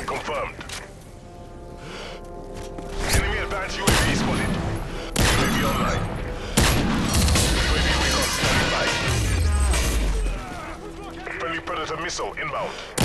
Confirmed. Enemy advanced UAV spotted. UAV online. UAV recon standing by. Friendly Predator missile inbound.